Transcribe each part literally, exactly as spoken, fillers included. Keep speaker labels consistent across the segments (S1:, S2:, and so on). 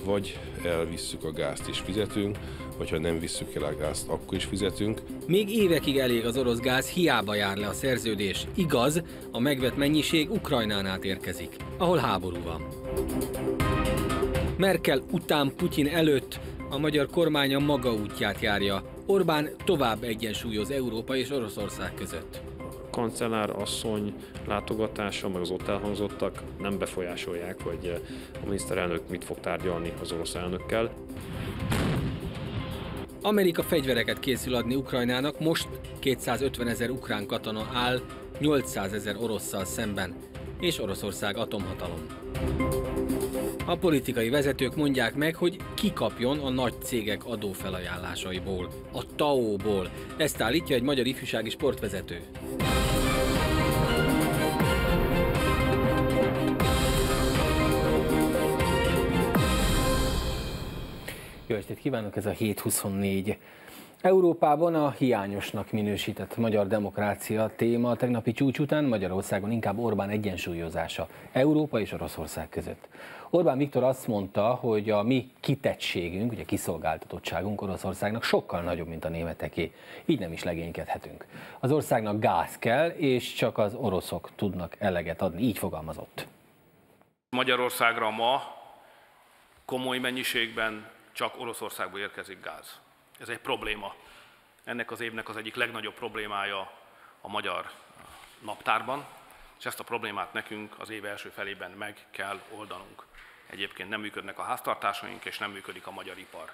S1: Vagy elvisszük a gázt és fizetünk, vagy ha nem visszük el a gázt, akkor is fizetünk.
S2: Még évekig elég az orosz gáz, hiába jár le a szerződés. Igaz, a megvett mennyiség Ukrajnán át érkezik, ahol háború van. Merkel után, Putyin előtt a magyar kormány a maga útját járja. Orbán tovább egyensúlyoz Európa és Oroszország között.
S3: Kancellár asszony látogatása, meg az ott elhangzottak nem befolyásolják, hogy a miniszterelnök mit fog tárgyalni az orosz elnökkel.
S2: Amerika fegyvereket készül adni Ukrajnának, most kétszázötvenezer ukrán katona áll nyolcszázezer orosszal szemben, és Oroszország atomhatalom. A politikai vezetők mondják meg, hogy ki kapjon a nagy cégek adófelajánlásaiból, a té á o-ból. Ezt állítja egy magyar ifjúsági sportvezető. Jó estét kívánok, ez a hét huszonnégy. Európában a hiányosnak minősített magyar demokrácia téma a tegnapi csúcs után Magyarországon inkább Orbán egyensúlyozása Európa és Oroszország között. Orbán Viktor azt mondta, hogy a mi kitettségünk, ugye kiszolgáltatottságunk Oroszországnak sokkal nagyobb, mint a németeké. Így nem is legénykedhetünk. Az országnak gáz kell, és csak az oroszok tudnak eleget adni. Így fogalmazott.
S4: Magyarországra ma komoly mennyiségben csak Oroszországból érkezik gáz. Ez egy probléma. Ennek az évnek az egyik legnagyobb problémája a magyar naptárban, és ezt a problémát nekünk az év első felében meg kell oldanunk. Egyébként nem működnek a háztartásaink, és nem működik a magyar ipar.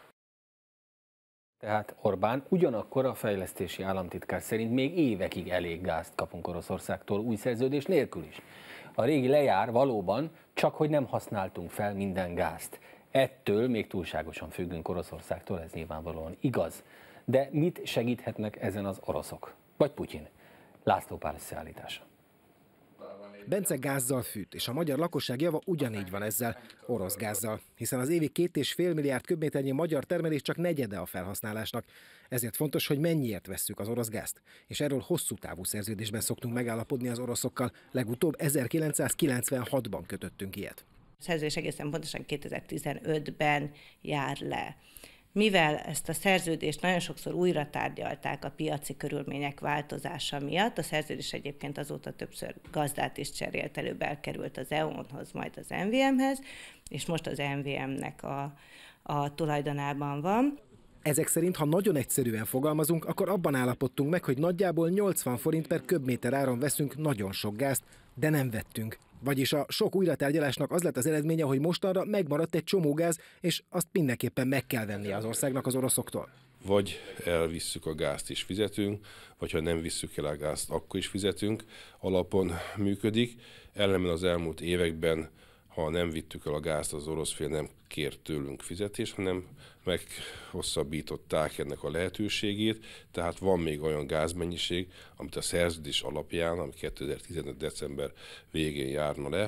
S2: Tehát Orbán ugyanakkor a fejlesztési államtitkár szerint még évekig elég gázt kapunk Oroszországtól új szerződés nélkül is. A régi lejár valóban, csak hogy nem használtunk fel minden gázt. Ettől még túlságosan függünk Oroszországtól, ez nyilvánvalóan igaz. De mit segíthetnek ezen az oroszok? Vagy Putyin? László Pál összeállítása.
S5: Bence gázzal fűt, és a magyar lakosság java ugyanígy van ezzel, orosz gázzal, hiszen az évi két és fél milliárd köbméternyi magyar termelés csak negyede a felhasználásnak. Ezért fontos, hogy mennyiért vesszük az orosz gázt. És erről hosszú távú szerződésben szoktunk megállapodni az oroszokkal, legutóbb ezerkilencszázkilencvenhatban kötöttünk ilyet.
S6: A szerződés egészen pontosan kétezer-tizenötben jár le. Mivel ezt a szerződést nagyon sokszor újra tárgyalták a piaci körülmények változása miatt, a szerződés egyébként azóta többször gazdát is cserélt, előbb elkerült az é u-hoz, majd az em vé em-hez, és most az em vé em-nek a, a tulajdonában van.
S5: Ezek szerint, ha nagyon egyszerűen fogalmazunk, akkor abban állapodtunk meg, hogy nagyjából nyolcvan forint per köbméter áron veszünk nagyon sok gázt, de nem vettünk. Vagyis a sok újratárgyalásnak az lett az eredménye, hogy mostanra megmaradt egy csomó gáz, és azt mindenképpen meg kell vennie az országnak az oroszoktól.
S1: Vagy elvisszük a gázt és fizetünk, vagy ha nem visszük el a gázt, akkor is fizetünk. Alapon működik. Ellenben az elmúlt években, ha nem vittük el a gázt, az orosz fél nem kért tőlünk fizetést, hanem meghosszabbították ennek a lehetőségét, tehát van még olyan gázmennyiség, amit a szerződés alapján, ami kétezer-tizenöt december végén járna le,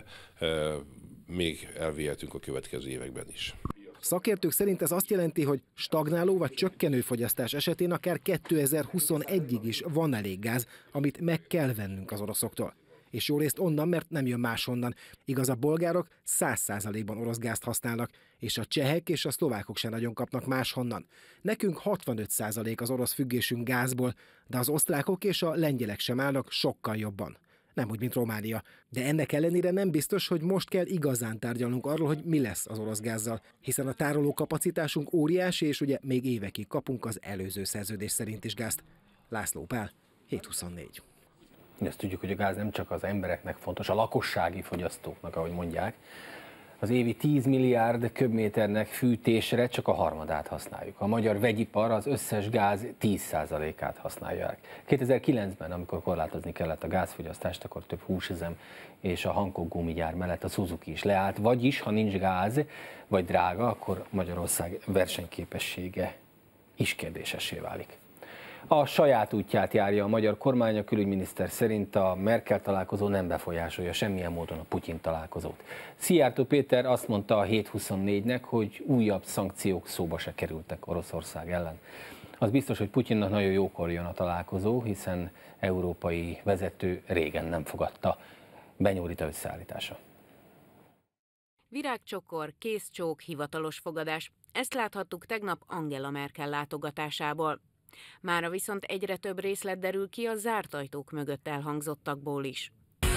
S1: még elvihetünk a következő években is.
S5: Szakértők szerint ez azt jelenti, hogy stagnáló vagy csökkenő fogyasztás esetén akár kétezer-huszonegyig is van elég gáz, amit meg kell vennünk az oroszoktól. És jó részt onnan, mert nem jön máshonnan. Igaz, a bolgárok száz százalékban orosz gázt használnak, és a csehek és a szlovákok sem nagyon kapnak máshonnan. Nekünk hatvanöt százalék az orosz függésünk gázból, de az osztrákok és a lengyelek sem állnak sokkal jobban. Nem úgy, mint Románia. De ennek ellenére nem biztos, hogy most kell igazán tárgyalnunk arról, hogy mi lesz az orosz gázzal, hiszen a tároló kapacitásunk óriási, és ugye még évekig kapunk az előző szerződés szerint is gázt. László Pál, hét huszonnégy.
S2: Ezt tudjuk, hogy a gáz nem csak az embereknek fontos, a lakossági fogyasztóknak, ahogy mondják. Az évi tíz milliárd köbméternek fűtésre csak a harmadát használjuk. A magyar vegyipar az összes gáz tíz százalékát használja. kétezer-kilencben, amikor korlátozni kellett a gázfogyasztást, akkor több húsüzem és a Hankook gumigyár mellett a Suzuki is leállt. Vagyis, ha nincs gáz, vagy drága, akkor Magyarország versenyképessége is kérdésessé válik. A saját útját járja a magyar kormány, a külügyminiszter szerint a Merkel találkozó nem befolyásolja semmilyen módon a Putyin találkozót. Szijjártó Péter azt mondta a hét huszonnégynek, hogy újabb szankciók szóba se kerültek Oroszország ellen. Az biztos, hogy Putyinnak nagyon jókor jön a találkozó, hiszen európai vezető régen nem fogadta. Benyújt összeállítása.
S7: Virágcsokor, kézcsók, hivatalos fogadás. Ezt láthattuk tegnap Angela Merkel látogatásából. Mára viszont egyre több részlet derül ki a zárt ajtók mögött elhangzottakból is.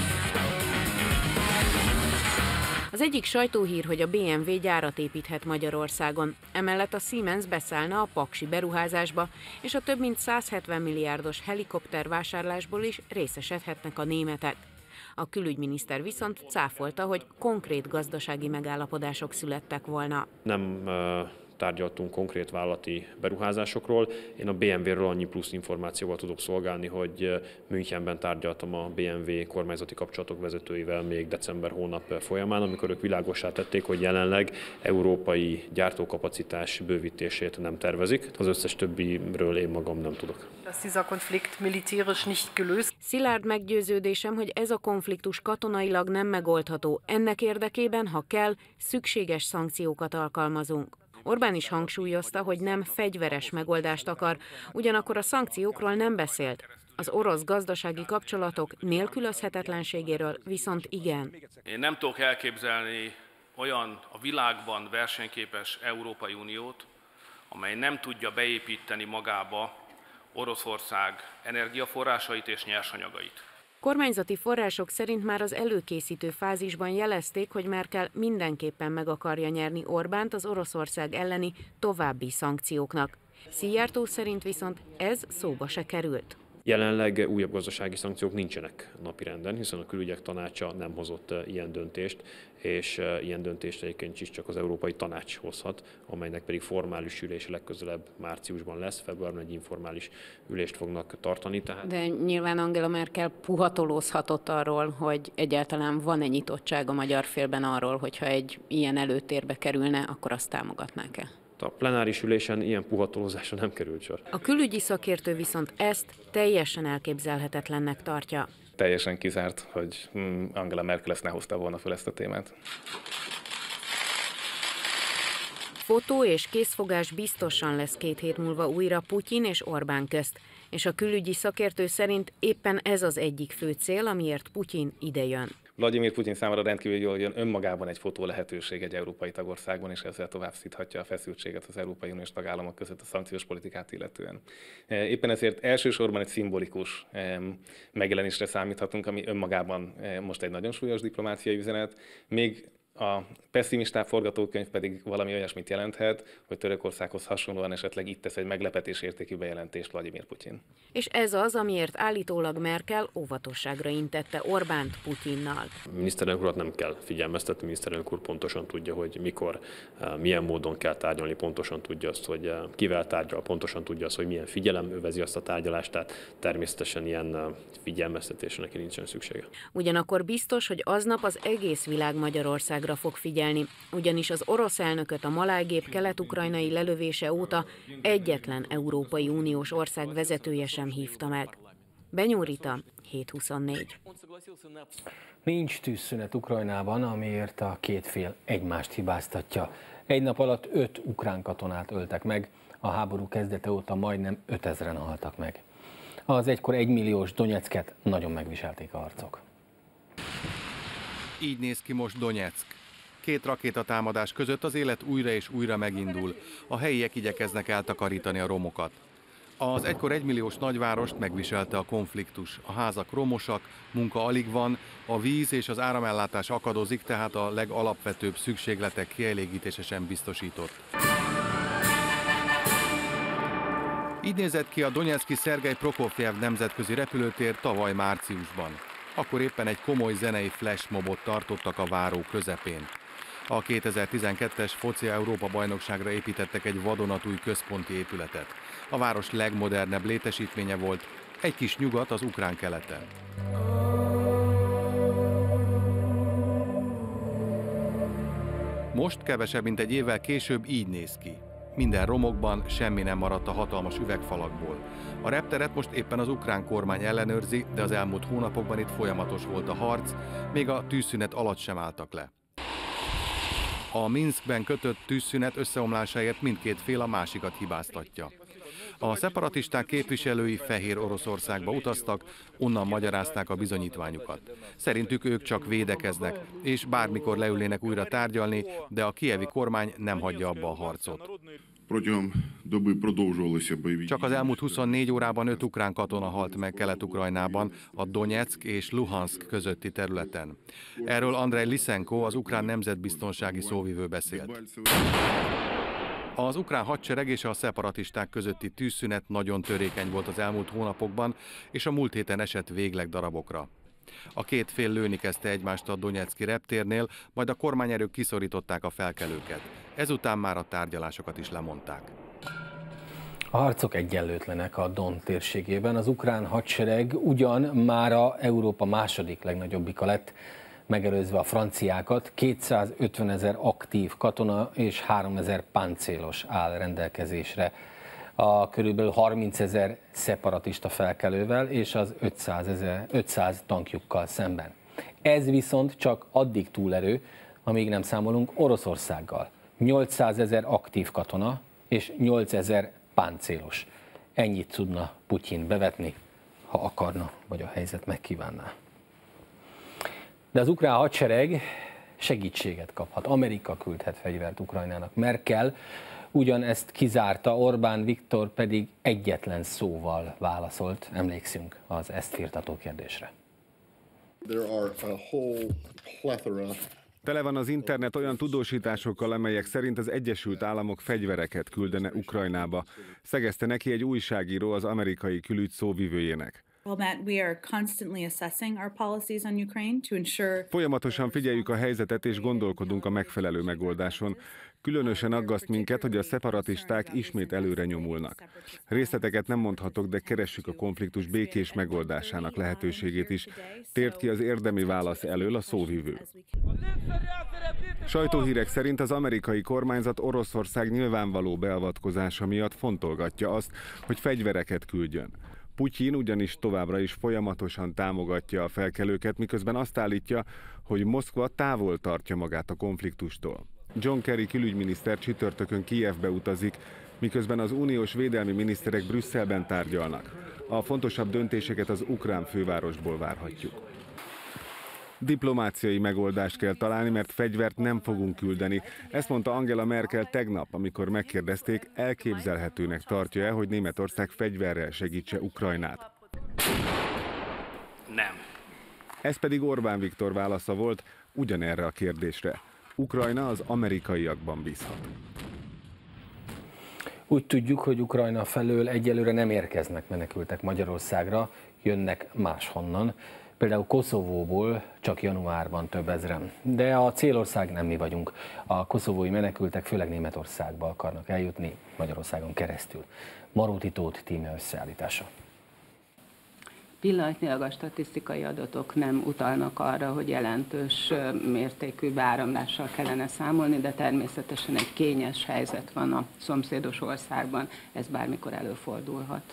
S7: Az egyik sajtóhír, hogy a bé em vé gyárat építhet Magyarországon. Emellett a Siemens beszállna a paksi beruházásba, és a több mint százhetven milliárdos helikoptervásárlásból is részesedhetnek a németek. A külügyminiszter viszont cáfolta, hogy konkrét gazdasági megállapodások születtek volna.
S3: Nem uh, tárgyaltunk konkrét vállalati beruházásokról. Én a bé em vé-ről annyi plusz információval tudok szolgálni, hogy Münchenben tárgyaltam a bé em vé kormányzati kapcsolatok vezetőivel még december hónap folyamán, amikor ők világossá tették, hogy jelenleg európai gyártókapacitás bővítését nem tervezik. Az összes többiről én magam nem tudok.
S7: Szilárd meggyőződésem, hogy ez a konfliktus katonailag nem megoldható. Ennek érdekében, ha kell, szükséges szankciókat alkalmazunk. Orbán is hangsúlyozta, hogy nem fegyveres megoldást akar, ugyanakkor a szankciókról nem beszélt. Az orosz gazdasági kapcsolatok nélkülözhetetlenségéről viszont igen.
S4: Én nem tudok elképzelni olyan a világban versenyképes Európai Uniót, amely nem tudja beépíteni magába Oroszország energiaforrásait és nyersanyagait.
S7: Kormányzati források szerint már az előkészítő fázisban jelezték, hogy Merkel mindenképpen meg akarja nyerni Orbánt az Oroszország elleni további szankcióknak. Szijjártó szerint viszont ez szóba se került.
S3: Jelenleg újabb gazdasági szankciók nincsenek napirenden, hiszen a külügyek tanácsa nem hozott ilyen döntést, és ilyen döntést egyébként is csak az Európai Tanács hozhat, amelynek pedig formális ülése legközelebb márciusban lesz, februárban egy informális ülést fognak tartani. Tehát...
S7: De nyilván Angela Merkel puhatolózhatott arról, hogy egyáltalán van-e nyitottság a magyar félben arról, hogyha egy ilyen előtérbe kerülne, akkor azt támogatnák-e?
S3: A plenáris ülésen ilyen puhatolózásra nem került sor.
S7: A külügyi szakértő viszont ezt teljesen elképzelhetetlennek tartja.
S8: Teljesen kizárt, hogy Angela Merkel ezt ne hozta volna fel ezt a témát.
S7: Fotó és készfogás biztosan lesz két hét múlva újra Putyin és Orbán közt, és a külügyi szakértő szerint éppen ez az egyik fő cél, amiért Putyin idejön.
S8: Vladimir Putyin számára rendkívül jól jön önmagában egy fotó lehetőség egy európai tagországban, és ezzel tovább szíthatja a feszültséget az Európai Uniós tagállamok között a szankciós politikát illetően. Éppen ezért elsősorban egy szimbolikus megjelenésre számíthatunk, ami önmagában most egy nagyon súlyos diplomáciai üzenet, még a pessimistább forgatókönyv pedig valami olyasmit jelenthet, hogy Törökországhoz hasonlóan esetleg itt tesz egy meglepetésértékű bejelentést Vladimir Putyin.
S7: És ez az, amiért állítólag Merkel óvatosságra intette Orbánt Putyinnal.
S3: A miniszterelnök urat nem kell figyelmeztetni, a miniszterelnök úr pontosan tudja, hogy mikor, milyen módon kell tárgyalni, pontosan tudja azt, hogy kivel tárgyal, pontosan tudja azt, hogy milyen figyelem övezi azt a tárgyalást, tehát természetesen ilyen figyelmeztetésre neki nincsen szüksége.
S7: Ugyanakkor biztos, hogy aznap az egész világ Magyarország fog figyelni, ugyanis az orosz elnököt a malájgép kelet-ukrajnai lelövése óta egyetlen Európai Uniós ország vezetője sem hívta meg. Benyó Rita, hét huszonnégy.
S2: Nincs tűzszünet Ukrajnában, amiért a két fél egymást hibáztatja. Egy nap alatt öt ukrán katonát öltek meg, a háború kezdete óta majdnem ötezren haltak meg. Az egykor egymilliós Donyecket nagyon megviselték a harcok.
S9: Így néz ki most Donyeck. Két rakétatámadás között az élet újra és újra megindul. A helyiek igyekeznek eltakarítani a romokat. Az egykor egymilliós nagyvárost megviselte a konfliktus. A házak romosak, munka alig van, a víz és az áramellátás akadozik, tehát a legalapvetőbb szükségletek kielégítése sem biztosított. Így nézett ki a donyecky Szergej Prokofjev nemzetközi repülőtér tavaly márciusban. Akkor éppen egy komoly zenei flashmobot tartottak a váró közepén. A kétezer-tizenkettes foci Európa-bajnokságra építettek egy vadonatúj központi épületet. A város legmodernebb létesítménye volt, egy kis nyugat az ukrán keleten. Most, kevesebb mint egy évvel később így néz ki. Minden romokban, semmi nem maradt a hatalmas üvegfalakból. A repteret most éppen az ukrán kormány ellenőrzi, de az elmúlt hónapokban itt folyamatos volt a harc, még a tűzszünet alatt sem álltak le. A Minszkben kötött tűzszünet összeomlásáért mindkét fél a másikat hibáztatja. A szeparatisták képviselői Fehér Oroszországba utaztak, onnan magyarázták a bizonyítványukat. Szerintük ők csak védekeznek, és bármikor leülnének újra tárgyalni, de a kijevi kormány nem hagyja abba a harcot. Csak az elmúlt huszonnégy órában öt ukrán katona halt meg Kelet-Ukrajnában, a Donyeck és Luhansk közötti területen. Erről Andrej Lisenko, az ukrán nemzetbiztonsági szóvivő beszélt. Az ukrán hadsereg és a szeparatisták közötti tűzszünet nagyon törékeny volt az elmúlt hónapokban, és a múlt héten esett végleg darabokra. A két fél lőni kezdte egymást a Donyecky reptérnél, majd a kormányerők kiszorították a felkelőket. Ezután már a tárgyalásokat is lemondták.
S2: A harcok egyenlőtlenek a Don térségében. Az ukrán hadsereg ugyan mára Európa második legnagyobbika lett, megelőzve a franciákat. kétszázötvenezer aktív katona és háromezer páncélos áll rendelkezésre a körülbelül harmincezer szeparatista felkelővel és az ötszáz tankjukkal szemben. Ez viszont csak addig túlerő, amíg nem számolunk Oroszországgal. nyolcszázezer aktív katona és nyolcezer páncélos. Ennyit tudna Putyin bevetni, ha akarna, vagy a helyzet megkívánná. De az ukrán hadsereg segítséget kaphat. Amerika küldhet fegyvert Ukrajnának. Merkel ugyanezt kizárta, Orbán Viktor pedig egyetlen szóval válaszolt, emlékszünk az ezt firtató kérdésre.
S10: Tele van az internet olyan tudósításokkal, amelyek szerint az Egyesült Államok fegyvereket küldene Ukrajnába, szegezte neki egy újságíró az amerikai külügy szóvivőjének. Folyamatosan figyeljük a helyzetet és gondolkodunk a megfelelő megoldáson. Különösen aggaszt minket, hogy a szeparatisták ismét előre nyomulnak. Részleteket nem mondhatok, de keressük a konfliktus békés megoldásának lehetőségét is. Tért ki az érdemi válasz elől a szóvivő. Sajtóhírek szerint az amerikai kormányzat Oroszország nyilvánvaló beavatkozása miatt fontolgatja azt, hogy fegyvereket küldjön. Putyin ugyanis továbbra is folyamatosan támogatja a felkelőket, miközben azt állítja, hogy Moszkva távol tartja magát a konfliktustól. John Kerry külügyminiszter csütörtökön Kijevbe utazik, miközben az uniós védelmi miniszterek Brüsszelben tárgyalnak. A fontosabb döntéseket az ukrán fővárosból várhatjuk. Diplomáciai megoldást kell találni, mert fegyvert nem fogunk küldeni. Ezt mondta Angela Merkel tegnap, amikor megkérdezték, elképzelhetőnek tartja-e, hogy Németország fegyverrel segítse Ukrajnát.
S4: Nem.
S10: Ez pedig Orbán Viktor válasza volt ugyanerre a kérdésre. Ukrajna az amerikaiakban bízhat.
S2: Úgy tudjuk, hogy Ukrajna felől egyelőre nem érkeznek menekültek Magyarországra, jönnek máshonnan. Például Koszovóból csak januárban több ezren. De a célország nem mi vagyunk. A koszovói menekültek főleg Németországba akarnak eljutni, Magyarországon keresztül. Maróti Tóth tíme összeállítása.
S11: Pillanatnyilag a statisztikai adatok nem utalnak arra, hogy jelentős mértékű beáramlással kellene számolni, de természetesen egy kényes helyzet van a szomszédos országban, ez bármikor előfordulhat.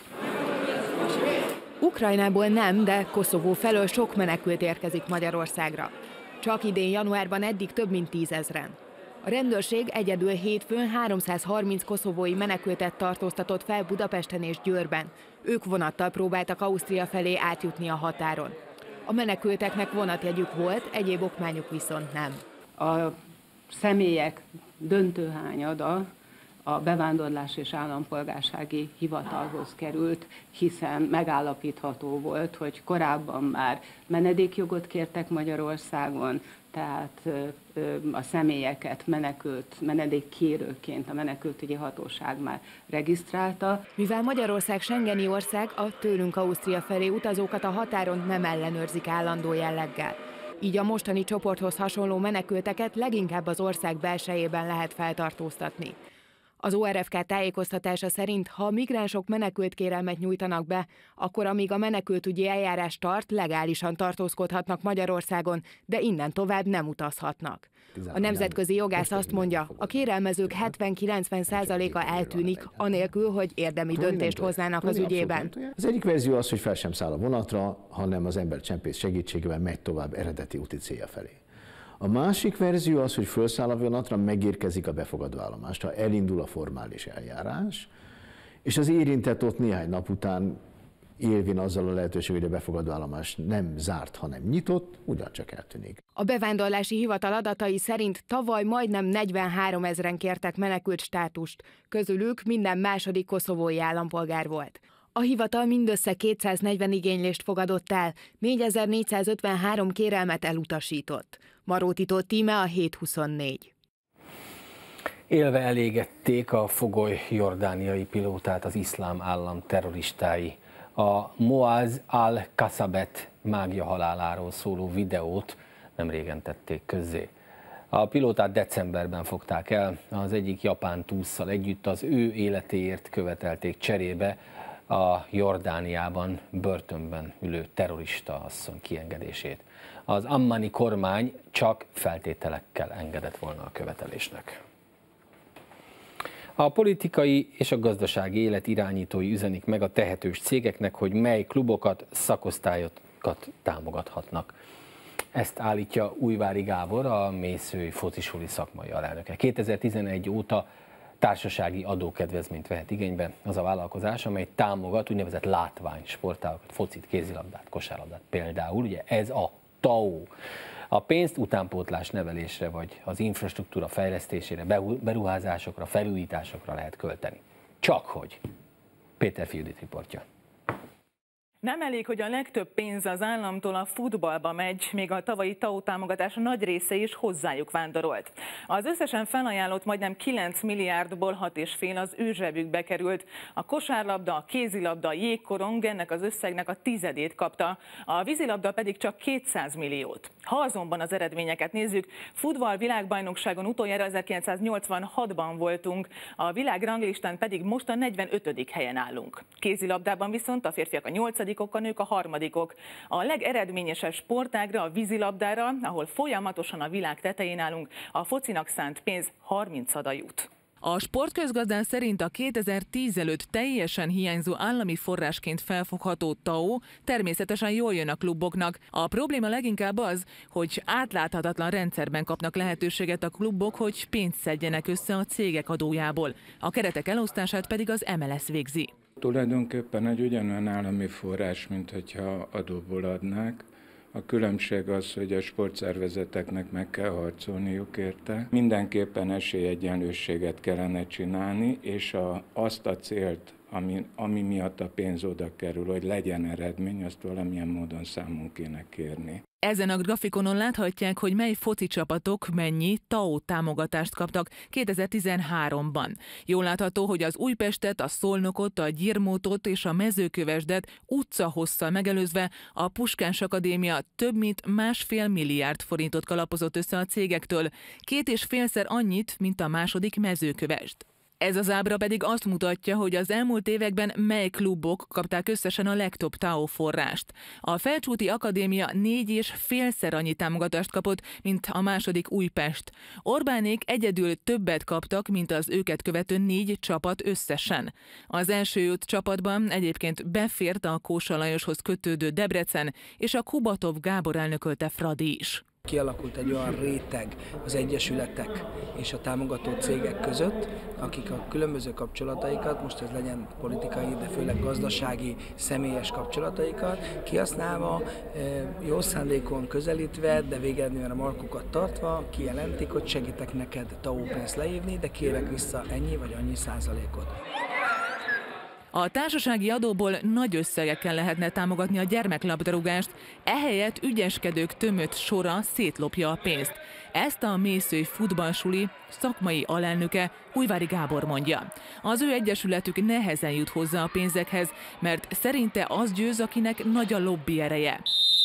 S12: Ukrajnából nem, de Koszovó felől sok menekült érkezik Magyarországra. Csak idén januárban eddig több mint tízezren. A rendőrség egyedül hétfőn háromszázharminc koszovói menekültet tartóztatott fel Budapesten és Győrben. Ők vonattal próbáltak Ausztria felé átjutni a határon. A menekülteknek vonatjegyük volt, egyéb okmányuk viszont nem.
S11: A személyek döntő hányada a bevándorlás és állampolgársági hivatalhoz került, hiszen megállapítható volt, hogy korábban már menedékjogot kértek Magyarországon, tehát a személyeket menekült, menedékkérőként a menekültügyi hatóság már regisztrálta.
S12: Mivel Magyarország schengeni ország, a tőlünk Ausztria felé utazókat a határon nem ellenőrzik állandó jelleggel. Így a mostani csoporthoz hasonló menekülteket leginkább az ország belsejében lehet feltartóztatni. Az o er ef ká tájékoztatása szerint, ha a migránsok menekültkérelmet nyújtanak be, akkor amíg a menekültügyi eljárás tart, legálisan tartózkodhatnak Magyarországon, de innen tovább nem utazhatnak. A nemzetközi jogász azt mondja, a kérelmezők hetven-kilencven százaléka eltűnik, anélkül, hogy érdemi döntést hoznának az ügyében.
S13: Az egyik verzió az, hogy fel sem száll a vonatra, hanem az embercsempész segítségével megy tovább eredeti úti célja felé. A másik verzió az, hogy felszáll a vonatra, megérkezik a befogadó állomásra, elindul a formális eljárás, és az érintett ott néhány nap után élvén azzal a lehetőség, hogy a befogadó állomás nem zárt, hanem nyitott, ugyancsak eltűnik.
S12: A bevándorlási hivatal adatai szerint tavaly majdnem negyvenhárom ezren kértek menekült státust, közülük minden második koszovói állampolgár volt. A hivatal mindössze kétszáznegyven igénylést fogadott el, négyezer-négyszázötvenhárom kérelmet elutasított. Maróti Tíme, a hét huszonnégy.
S2: Élve elégették a fogoly jordániai pilótát az iszlám állam terroristái. A Moaz al-Kasabet mágia haláláról szóló videót nem régen tették közzé. A pilótát decemberben fogták el, az egyik japán tússzal együtt az ő életéért követelték cserébe a Jordániában börtönben ülő terrorista asszony kiengedését. Az ammani kormány csak feltételekkel engedett volna a követelésnek. A politikai és a gazdasági élet irányítói üzenik meg a tehetős cégeknek, hogy mely klubokat, szakosztályokat támogathatnak. Ezt állítja Újvári Gábor, a Mészői Focisuli szakmai alelnöke. kétezer-tizenegy óta társasági adókedvezményt vehet igénybe az a vállalkozás, amely támogat úgynevezett látványsportágokat, focit, kézilabdát, kosárlabdát például. Ugye ez a té á o. A pénzt utánpótlás nevelésre vagy az infrastruktúra fejlesztésére, beruházásokra, felújításokra lehet költeni. Csak hogy. Péter Judit riportja.
S14: Nem elég, hogy a legtöbb pénz az államtól a futballba megy, még a tavalyi té á o támogatás nagy része is hozzájuk vándorolt. Az összesen felajánlott majdnem kilenc milliárdból hat és fél az ő zsebükbe került. A kosárlabda, a kézilabda, a jégkorong ennek az összegnek a tizedét kapta, a vízilabda pedig csak kétszáz milliót. Ha azonban az eredményeket nézzük, futball világbajnokságon utoljára ezerkilencszáznyolcvanhatban voltunk, a világranglistán pedig most a negyvenötödik helyen állunk. Kézilabdában viszont a férfiak a nyolcadik, a nők a harmadikok. A legeredményesebb sportágra, a vízilabdára, ahol folyamatosan a világ tetején állunk, a focinak szánt pénz harmincada jut.
S15: A sportközgazdán szerint a kétezer-tíz előtt teljesen hiányzó állami forrásként felfogható té á o természetesen jól jön a kluboknak. A probléma leginkább az, hogy átláthatatlan rendszerben kapnak lehetőséget a klubok, hogy pénzt szedjenek össze a cégek adójából. A keretek elosztását pedig az em el es végzi.
S16: Tulajdonképpen egy ugyanolyan állami forrás, mint hogyha adóból adnák. A különbség az, hogy a sportszervezeteknek meg kell harcolniuk érte. Mindenképpen esélyegyenlőséget kellene csinálni, és a, azt a célt, ami, ami miatt a pénz oda kerül, hogy legyen eredmény, azt valamilyen módon számon kéne kérni.
S15: Ezen a grafikonon láthatják, hogy mely foci csapatok mennyi té á o támogatást kaptak kétezer-tizenháromban. Jól látható, hogy az Újpestet, a Szolnokot, a Gyirmótot és a Mezőkövesdet utcahosszal megelőzve a Puskás Akadémia több mint másfél milliárd forintot kalapozott össze a cégektől, két és félszer annyit, mint a második Mezőkövesd. Ez az ábra pedig azt mutatja, hogy az elmúlt években mely klubok kapták összesen a legtöbb té á o forrást. A Felcsúti Akadémia négy és félszer annyi támogatást kapott, mint a második Újpest. Orbánék egyedül többet kaptak, mint az őket követő négy csapat összesen. Az első öt csapatban egyébként befért a Kósa Lajoshoz kötődő Debrecen és a Kubatov Gábor elnökölte Fradi is.
S17: Kialakult egy olyan réteg az egyesületek és a támogató cégek között, akik a különböző kapcsolataikat, most ez legyen politikai, de főleg gazdasági, személyes kapcsolataikat kihasználva, jó szándékon közelítve, de végeredményben a markukat tartva kijelentik, hogy segítek neked té á o pénzt leívni, de kérek vissza ennyi vagy annyi százalékot.
S15: A társasági adóból nagy összegekkel lehetne támogatni a gyermeklabdarúgást, ehelyett ügyeskedők tömött sora szétlopja a pénzt. Ezt a Mészői Futballsuli szakmai alelnöke Újvári Gábor mondja. Az ő egyesületük nehezen jut hozzá a pénzekhez, mert szerinte az győz, akinek nagy a lobby ereje.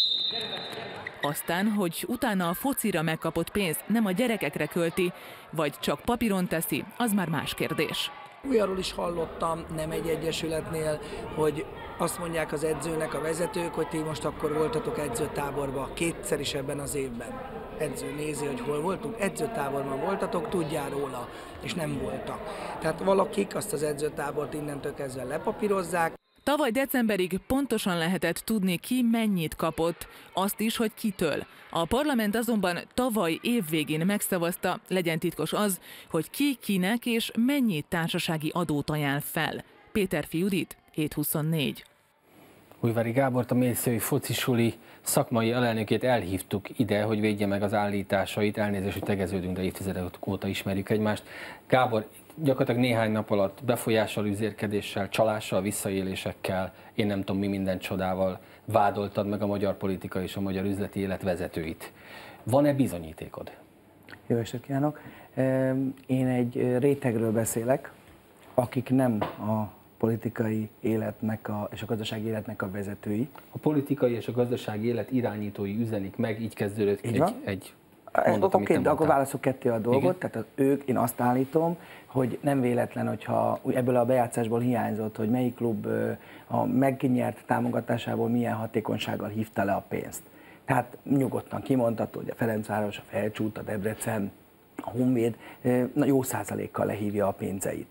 S15: Aztán, hogy utána a focira megkapott pénzt nem a gyerekekre költi, vagy csak papíron teszi, az már más kérdés.
S17: Olyanról is hallottam, nem egy egyesületnél, hogy azt mondják az edzőnek a vezetők, hogy ti most akkor voltatok edzőtáborban, kétszer is ebben az évben. Edző nézi, hogy hol voltunk, edzőtáborban voltatok, tudjál róla, és nem voltak. Tehát valakik azt az edzőtábort innentől kezdve lepapírozzák.
S15: Tavaly decemberig pontosan lehetett tudni, ki mennyit kapott, azt is, hogy kitől. A parlament azonban tavaly évvégén megszavazta, legyen titkos az, hogy ki, kinek és mennyi társasági adót ajánl fel. Péterfi Judit, hét huszonnégy.
S2: Újvári Gábort, a Mészői Focisuli szakmai alelnökét elhívtuk ide, hogy védje meg az állításait. Elnézést, hogy tegeződünk, de évtizedek óta ismerjük egymást. Gábor, gyakorlatilag néhány nap alatt befolyással, üzérkedéssel, csalással, visszaélésekkel, én nem tudom mi minden csodával vádoltad meg a magyar politika és a magyar üzleti élet vezetőit. Van-e bizonyítékod?
S17: Jó estét kívánok! Én egy rétegről beszélek, akik nem a politikai életnek a, és a gazdasági életnek a vezetői.
S2: A politikai és a gazdasági élet irányítói üzenik meg, így kezdődött
S17: így
S2: egy,
S17: van?
S2: egy
S17: mondat, Oké, de akkor válaszok ketté a dolgot.
S2: Igen?
S17: Tehát az ők, én azt állítom, hogy nem véletlen, hogyha ebből a bejátszásból hiányzott, hogy melyik klub a megnyert támogatásából milyen hatékonysággal hívta le a pénzt. Tehát nyugodtan kimondható, hogy a Ferencváros, a Felcsút, a Debrecen, a Honvéd jó százalékkal lehívja a pénzeit.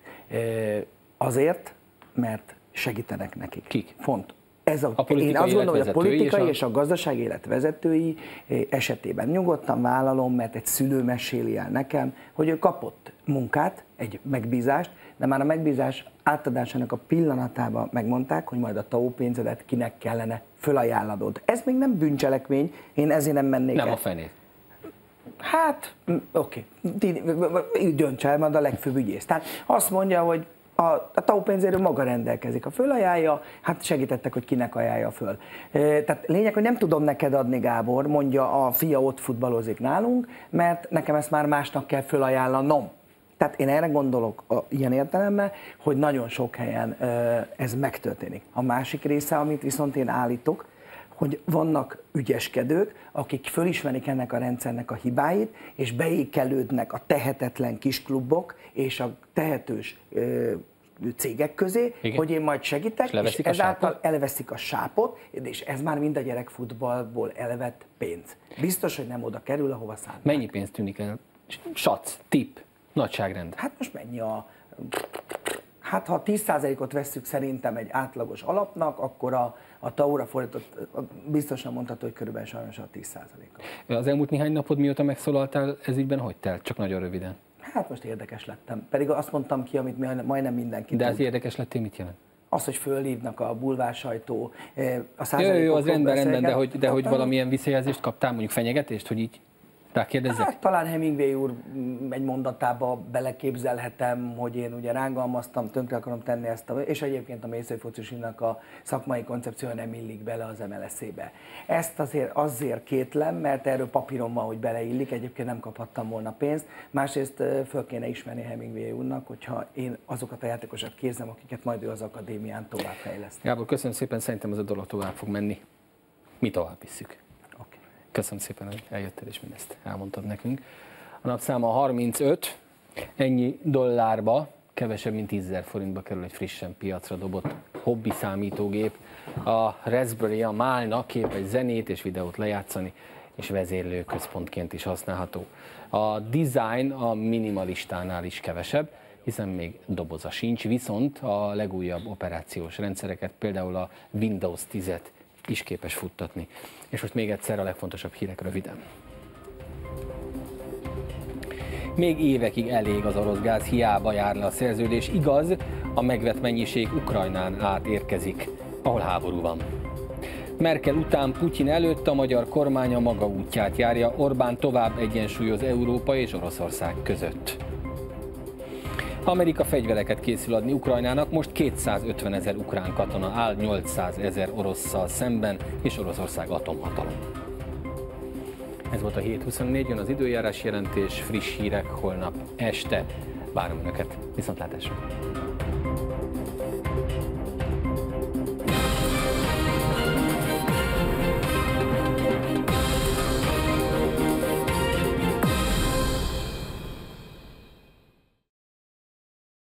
S17: Azért, mert segítenek nekik.
S2: Kik?
S17: Font. Ez a,
S2: a
S17: én azt gondolom, hogy a politikai és a,
S2: és
S17: a gazdasági élet vezetői esetében nyugodtan vállalom, mert egy szülő meséli el nekem, hogy ő kapott munkát, egy megbízást, de már a megbízás átadásának a pillanatában megmondták, hogy majd a té á o pénzedet kinek kellene fölajánlanod. Ez még nem bűncselekmény, én ezért nem mennék
S2: Nem
S17: el.
S2: a fenét.
S17: Hát, oké, okay. Dönts el majd a legfőbb ügyész. Tehát azt mondja, hogy a, a té á o pénzéről maga rendelkezik. Ha fölajánlja, hát segítettek, hogy kinek ajánlja föl. E, tehát lényeg, hogy nem tudom neked adni, Gábor, mondja a fia ott futballozik nálunk, mert nekem ezt már másnak kell fölajánlanom. Tehát én erre gondolok a, ilyen értelemben, hogy nagyon sok helyen e, ez megtörténik. A másik része, amit viszont én állítok, hogy vannak ügyeskedők, akik fölismerik ennek a rendszernek a hibáit, és beékelődnek a tehetetlen kisklubok és a tehetős ö, cégek közé, igen, hogy én majd segítek, és, és ezáltal elveszik a sápot, és ez már mind a gyerekfutballból elvett pénz. Biztos, hogy nem oda kerül, ahova szánták.
S2: Mennyi pénzt tűnik el? Sac, tipp, nagyságrend.
S17: Hát most mennyi a... Hát ha tíz százalékot vesszük szerintem egy átlagos alapnak, akkor a, a té á ó-ra fordított, biztosan mondható, hogy körülbelül sajnos a tíz százalék.
S2: Az elmúlt néhány napod, mióta megszólaltál ez ügyben, hogy telt? Csak nagyon röviden.
S17: Hát most érdekes lettem. Pedig azt mondtam ki, amit majdnem mindenki
S2: De
S17: tud.
S2: az érdekes lettél, mit jelent?
S17: Az, hogy fölhívnak a bulvársajtó, a
S2: százalékokról. Jó, jó, az rendben, rendben, de hogy, de hogy valamilyen visszajelzést kaptál, mondjuk fenyegetést, hogy így rákérdezzek?
S17: Hát talán Hemingway úr egy mondatába beleképzelhetem, hogy én ugye rángalmaztam, tönkre akarom tenni ezt, a, és egyébként a Mészői Focisinak a szakmai koncepciója nem illik bele az em el es-ébe. Ezt azért azért kétlem, mert erről papíron van, hogy beleillik, egyébként nem kaphattam volna pénzt. Másrészt föl kéne ismerni Hemingway úrnak, hogyha én azokat a játékosokat kérzem, akiket majd ő az akadémián továbbfejleszt.
S2: Gábor, köszönöm szépen, szerintem ez a dolog tovább fog menni. Mi tovább visszük. Köszönöm szépen, hogy eljöttél és mindezt elmondtad nekünk. A napszáma harmincöt, ennyi dollárba, kevesebb mint tízezer forintba kerül egy frissen piacra dobott hobbi számítógép. A Raspberry a Málna képes zenét és videót lejátszani, és vezérlőközpontként is használható. A design a minimalistánál is kevesebb, hiszen még doboza sincs, viszont a legújabb operációs rendszereket, például a Windows tízet is képes futtatni. És most még egyszer a legfontosabb hírek röviden. Még évekig elég az orosz gáz, hiába jár le a szerződés. Igaz, a megvett mennyiség Ukrajnán át érkezik, ahol háború van. Merkel után Putyin előtt a magyar kormány a maga útját járja, Orbán tovább egyensúlyoz Európa és Oroszország között. Amerika fegyvereket készül adni Ukrajnának, most kétszázötven ezer ukrán katona áll nyolcszáz ezer orosszal szemben, és Oroszország atomhatalom. Ez volt a hét huszonnégy, jön az időjárás jelentés, friss hírek holnap este. Várom Önöket, viszontlátásra!